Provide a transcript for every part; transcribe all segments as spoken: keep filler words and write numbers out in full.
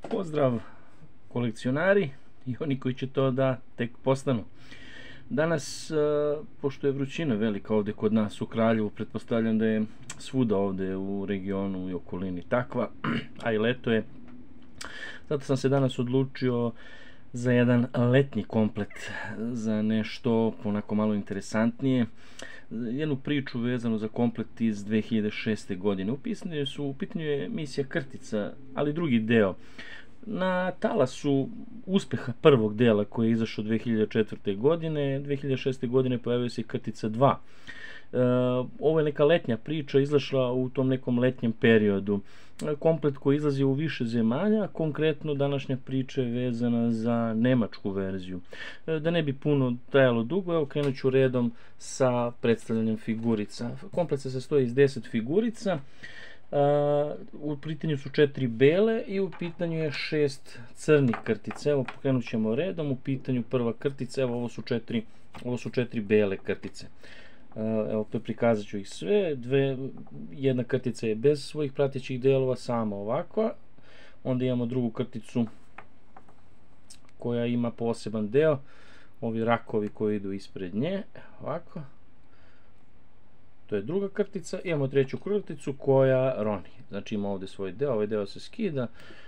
Pozdrav kolekcionari i oni koji će to da tek postanu. Danas, pošto je vrućina velika ovdje kod nas u Kraljevu, pretpostavljam da je svuda ovdje u regionu i okolini takva, a i leto je. Zato sam se danas odlučio za jedan letnji komplet, za nešto onako malo interesantnije, jednu priču vezanu za komplet iz dve hiljade šeste. godine. U pitanju su, u pitanju je misija Krtica, ali drugi deo. Na talasu uspeha prvog dela koji je izašao dve hiljade četvrte. godine, dve hiljade šeste. godine pojavio se i Krtica dva. E, ovo je neka letnja priča, izašla u tom nekom letnjem periodu. Komplet koji izlazi u više zemalja, konkretno današnja priča je vezana za nemačku verziju. E, da ne bi puno trajalo dugo, evo krenut ću redom sa predstavljanjem figurica. Komplet se sastoji iz deset figurica. Uh, u pitanju su četiri bele i u pitanju je šest crnih krtica. Evo pokrenut ćemo redom. U pitanju prva krtica, evo ovo su četiri, ovo su četiri bele krtice. Uh, evo to prikazat ću ih sve. Dve, jedna krtica je bez svojih pratećih delova, sama ovakva. Onda imamo drugu krticu koja ima poseban deo, ovi rakovi koji idu ispred nje, ovako. To je druga krtica. Imamo treću krticu koja roni. Znači ima ovdje svoj deo, ovaj deo se skida,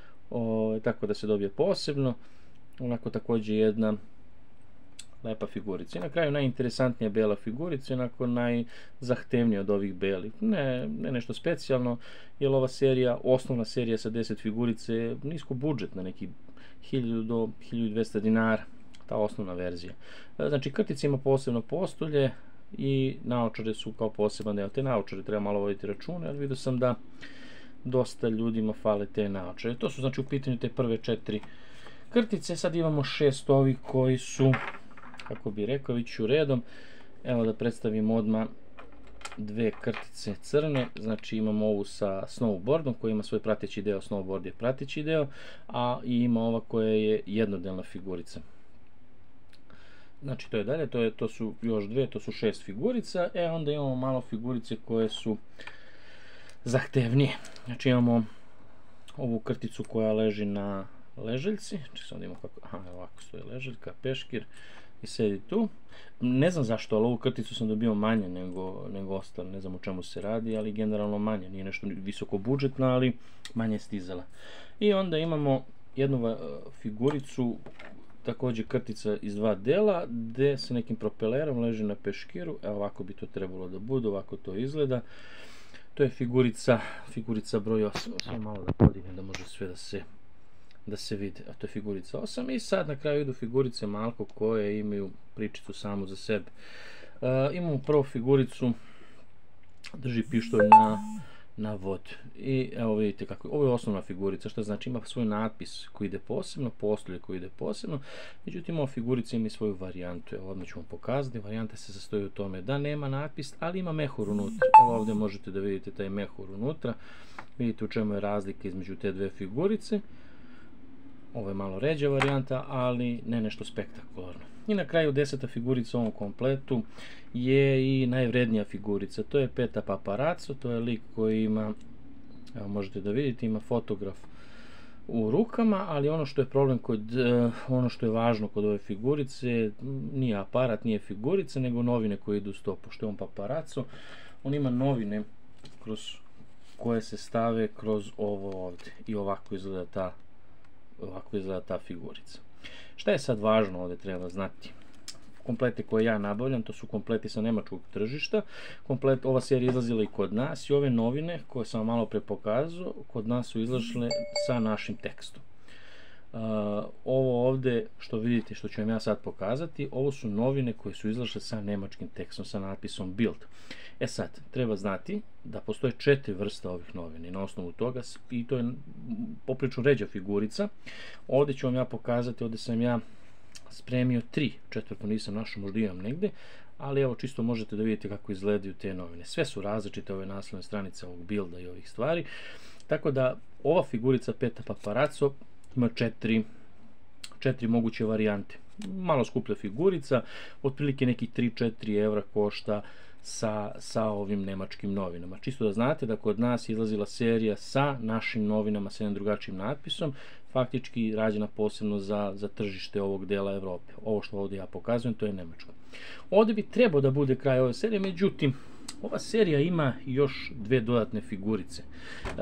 o, tako da se dobije posebno. Onako također jedna lepa figurica. I na kraju najinteresantnija bela figurica, onako najzahtevnija od ovih belih. Ne, ne nešto specijalno, jer ova serija, osnovna serija sa deset figurice je nisko budžetna, neki hiljadu do hiljadu dvesta dinara, ta osnovna verzija. Znači krtica ima posebno postolje i naočare su kao poseban deo. Te naočare treba malo voditi račune, ali vidio sam da dosta ljudima fale te naočare. To su znači u pitanju te prve četiri krtice. Sad imamo šest ovih koji su, kako bi rekao, iću redom. Evo da predstavim odmah dve krtice crne. Znači imamo ovu sa snowboardom koji ima svoj prateći deo, snowboard je prateći deo, a i ima ova koja je jednodelna figurica. Znači to je dalje, to, je, to su još dve, to su šest figurica. E onda imamo malo figurice koje su zahtevnije. Znači imamo ovu krticu koja leži na leželjci. Znači sad imamo kako, aha, ovako stoji leželjka, peškir i sedi tu. Ne znam zašto, ali ovu krticu sam dobio manje nego, nego ostale, ne znam o čemu se radi, ali generalno manje, nije nešto visoko budžetno, ali manje je stizala. I onda imamo jednu figuricu, također krtica iz dva dela, gdje se nekim propelerom leži na peškiru. Evo ovako bi to trebalo da bude, ovako to izgleda. To je figurica, figurica broj osam. Samo malo da podignem da može sve da se, da se vidi. A to je figurica osam. I sad na kraju idu figurice malko koje imaju pričicu samu za sebe. Uh, imamo prvu figuricu, drži pištolj na na vod. I evo vidite kako, ovo je osnovna figurica, što znači ima svoj natpis koji ide posebno, postolje koji ide posebno, međutim ova figurica ima i svoju varijantu. Evo odmah ću vam pokazati, varijanta se sastoji u tome da nema natpis, ali ima mehur unutra. Evo ovdje možete da vidite taj mehur unutra, vidite u čemu je razlika između te dve figurice. Ovo je malo ređa varijanta, ali ne nešto spektakularno. I na kraju deseta figurica u ovom kompletu je i najvrednija figurica. To je Peta Paparazzo, to je lik koji ima, evo možete da vidite, ima fotograf u rukama, ali ono što je problem kod, ono što je važno kod ove figurice, nije aparat, nije figurica, nego novine koje idu uz to. Pošto je on Paparazzo, on ima novine kroz koje se stave kroz ovo ovdje. I ovako izgleda ta ovako izgleda ta figurica. Šta je sad važno ovdje treba znati? Komplete koje ja nabavljam, to su kompleti sa nemačkog tržišta. Komplet, ova serija izlazila i kod nas i ove novine koje sam vam malo pre pokazao, kod nas su izlašle sa našim tekstom. Uh, ovo ovdje što vidite, što ću vam ja sad pokazati, ovo su novine koje su izlašle sa nemačkim tekstom, sa natpisom Bild. E sad, treba znati da postoje četiri vrste ovih novina i na osnovu toga, i to je poprično ređa figurica. Ovdje ću vam ja pokazati, ovdje sam ja spremio tri, četvrtu nisam našao, možda imam negdje, ali evo čisto možete da vidite kako izgledaju te novine. Sve su različite, ove naslovne stranice ovog Bilda i ovih stvari, tako da ova figurica Peta Paparazzo ima četiri, četiri moguće varijante. Malo skuplja figurica, otprilike nekih tri do četiri evra košta sa, sa ovim nemačkim novinama. Čisto da znate da kod nas je izlazila serija sa našim novinama sa jednim drugačijim natpisom, faktički rađena posebno za, za tržište ovog dela Evrope. Ovo što ovdje ja pokazujem, to je Nemačka. Ovdje bi trebao da bude kraj ove serije, međutim, ova serija ima još dve dodatne figurice. E,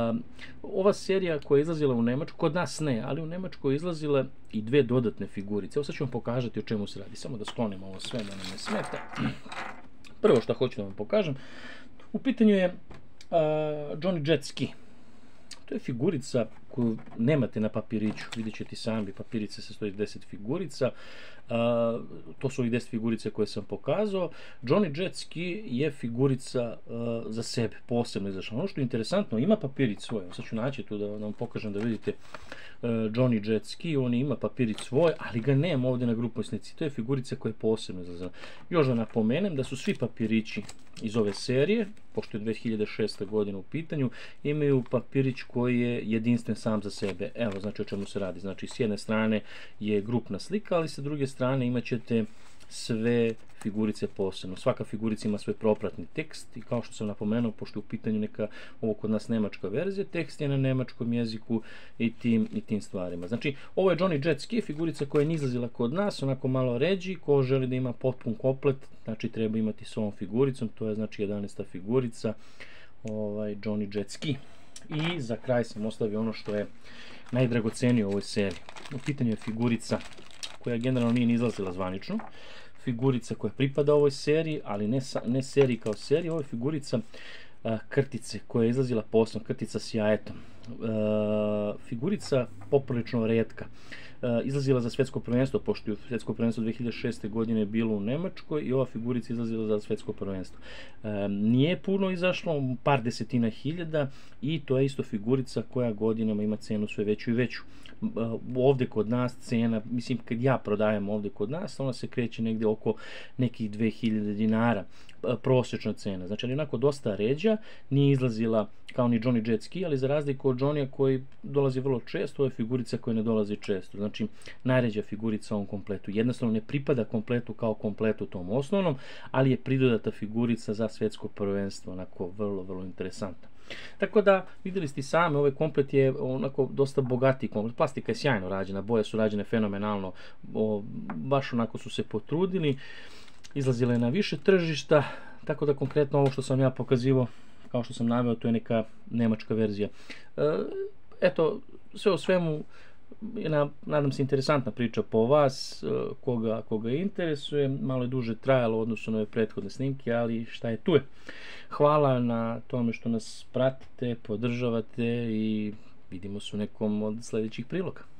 ova serija koja je izlazila u Nemačku, kod nas ne, ali u Nemačkoj je izlazila i dve dodatne figurice. Evo sad ću vam pokazati o čemu se radi. Samo da sklonim ovo sve, da nam ne smeta. Prvo što hoću da vam pokažem, u pitanju je uh, Johnny Jet Ski. To je figurica koju nemate na papiriću, vidjet ćete sami, papirice se stoji deset figurica, uh, to su ovih deset figurice koje sam pokazao. Johnny Jet Ski je figurica uh, za sebe, posebno izašla. Ono što je interesantno, ima papirić svoj, sad ću naći tu da vam pokažem da vidite uh, Johnny Jet Ski, on ima papirić svoj, ali ga nema ovdje na grupnoj slici, to je figurica koja je posebno izašla. Još da napomenem da su svi papirići iz ove serije, pošto je dve hiljade šesta godina u pitanju, imaju papirić koji je jedinstven sam za sebe. Evo, znači o čemu se radi. Znači, s jedne strane je grupna slika, ali sa druge strane imat ćete sve figurice posebno. Svaka figurica ima svoj propratni tekst i kao što sam napomenuo, pošto je u pitanju neka, ovo kod nas nemačka verzija, tekst je na nemačkom jeziku i tim, i tim stvarima. Znači, ovo je Johnny Jet Ski, figurica koja je izlazila kod nas, onako malo ređi, ko želi da ima potpun komplet, znači treba imati s ovom figuricom, to je znači jedanaesta figurica, ovaj, Johnny Jet Ski. I za kraj sam ostavio ono što je najdragocenije u ovoj seriji. U pitanju je figurica koja generalno nije ni izlazila zvanično, figurica koja pripada ovoj seriji, ali ne, ne seriji kao seriji, ovo je figurica a, krtice koja je izlazila posebno, krtica s jajetom. A, figurica poprilično retka. A, izlazila za svetsko prvenstvo, pošto je svetsko prvenstvo dve hiljade šeste godine bilo u Nemačkoj i ova figurica izlazila za svetsko prvenstvo. A, nije puno izašlo, par desetina hiljada i to je isto figurica koja godinama ima cenu sve veću i veću. Ovdje kod nas cena, mislim kad ja prodajem ovdje kod nas, ona se kreće negdje oko nekih dve hiljade dinara, prosječna cena. Znači, ali onako dosta ređa, nije izlazila kao ni Johnny Jet Ski, ali za razliku od Johnny-a koji dolazi vrlo često, ovo je figurica koja ne dolazi često. Znači, najređa figurica u ovom kompletu. Jednostavno ne pripada kompletu kao kompletu tom osnovnom, ali je pridodata figurica za svetsko prvenstvo, onako vrlo, vrlo interesantna. Tako da, vidjeli ste sami, ovaj komplet je onako dosta bogatiji komplet, plastika je sjajno rađena, boje su rađene fenomenalno, o, baš onako su se potrudili, izlazila je na više tržišta, tako da konkretno ovo što sam ja pokazivao, kao što sam naveo, to je neka nemačka verzija. E, eto, sve o svemu, jedna, nadam se, interesantna priča po vas, koga, koga interesuje, malo je duže trajalo u odnosu na ove prethodne snimke, ali šta je tu je. Hvala na tome što nas pratite, podržavate i vidimo se u nekom od sljedećih priloga.